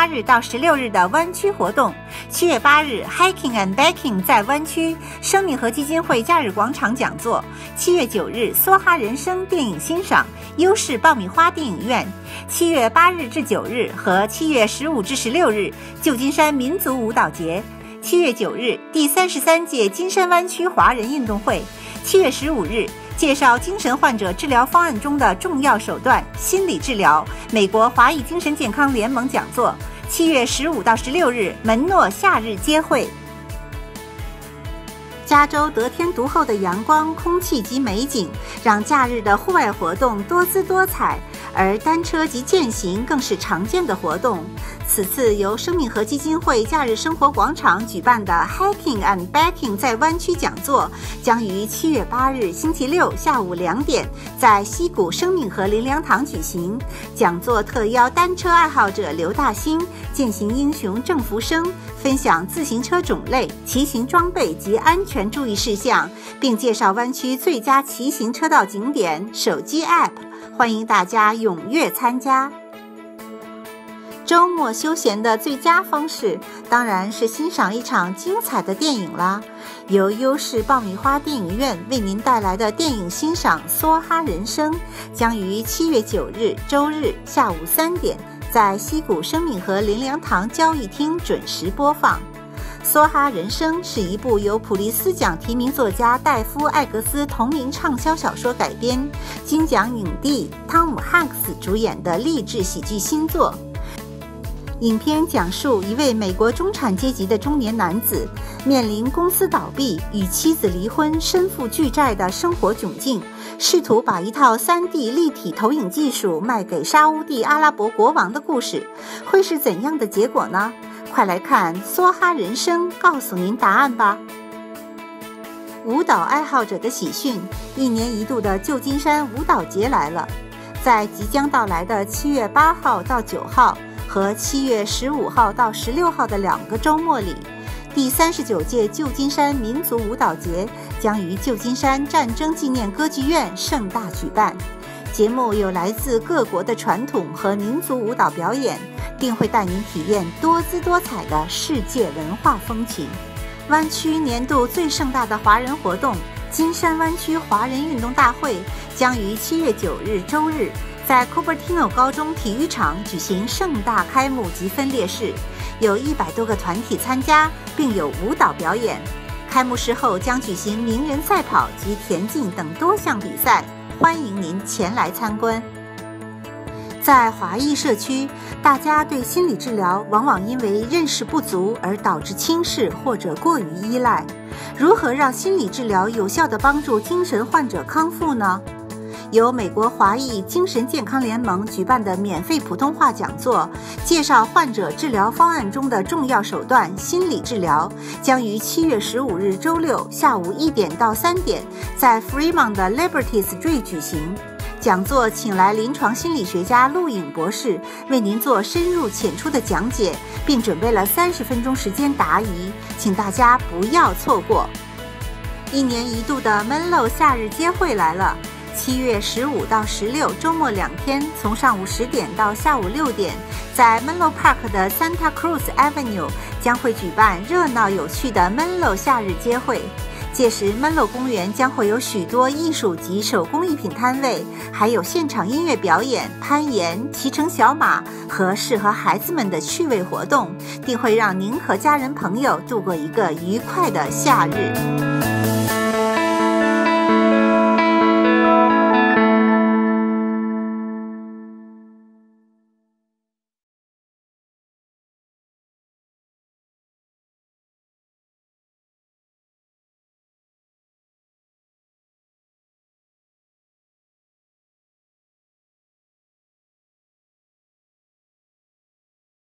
8日到16日的湾区活动。7月8日 Hiking and Biking 在湾区生命河基金会假日广场讲座。7月9日梭哈人生电影欣赏，优势爆米花电影院。7月8日至9日和7月15至16日旧金山民族舞蹈节。7月9日第33届金山湾区华人运动会。7月15日介绍精神患者治疗方案中的重要手段——心理治疗，美国华裔精神健康联盟讲座。7月15到16日门诺夏日接会。加州得天独厚的阳光、空气及美景，让假日的户外活动多姿多彩，而单车及健行更是常见的活动。此次由生命河基金会假日生活广场举办的 Hiking and Biking 在湾区讲座，将于7月8日星期六下午2点在西谷生命河林良堂举行。讲座特邀单车爱好者刘大兴、健行英雄郑福生分享自行车种类、骑行装备及安全注意事项，并介绍湾区最佳骑行车道景点、手机 App， 欢迎大家踊跃参加。周末休闲的最佳方式当然是欣赏一场精彩的电影啦！由优势爆米花电影院为您带来的电影欣赏《梭哈人生》将于7月9日周日下午3点在西谷生命河林良堂交易厅准时播放。《梭哈人生》是一部由普利斯奖提名作家戴夫·艾格斯同名畅销小说改编，金奖影帝汤姆·汉克斯主演的励志喜剧新作。影片讲述一位美国中产阶级的中年男子面临公司倒闭、与妻子离婚、身负巨债的生活窘境，试图把一套3D 立体投影技术卖给沙烏地阿拉伯国王的故事。会是怎样的结果呢？快来看《梭哈人生》，告诉您答案吧。舞蹈爱好者的喜讯，一年一度的旧金山舞蹈节来了。在即将到来的7月8号到9号和7月15号到16号的2个周末里，第39届旧金山民族舞蹈节将于旧金山战争纪念歌剧院盛大举办。节目有来自各国的传统和民族舞蹈表演，并会带您体验多姿多彩的世界文化风情。湾区年度最盛大的华人活动——金山湾区华人运动大会，将于7月9日周日在 Cupertino 高中体育场举行盛大开幕及分列式，有100多个团体参加，并有舞蹈表演。开幕式后将举行名人赛跑及田径等多项比赛，欢迎您前来参观。在华裔社区，大家对心理治疗往往因为认识不足而导致轻视或者过于依赖。如何让心理治疗有效地帮助精神患者康复呢？由美国华裔精神健康联盟举办的免费普通话讲座，介绍患者治疗方案中的重要手段——心理治疗，将于7月15日周六下午1点到3点在 Fremont 的 Liberty Street 举行。讲座请来临床心理学家陆颖博士为您做深入浅出的讲解，并准备了30分钟时间答疑，请大家不要错过。一年一度的 Menlo 夏日接会来了。7月15到16周末2天，从上午10点到下午6点，在 Menlo Park 的 Santa Cruz Avenue 将会举办热闹有趣的 Menlo 夏日接会。届时 Menlo 公园将会有许多艺术及手工艺品摊位，还有现场音乐表演、攀岩、骑乘小马和适合孩子们的趣味活动，定会让您和家人朋友度过一个愉快的夏日。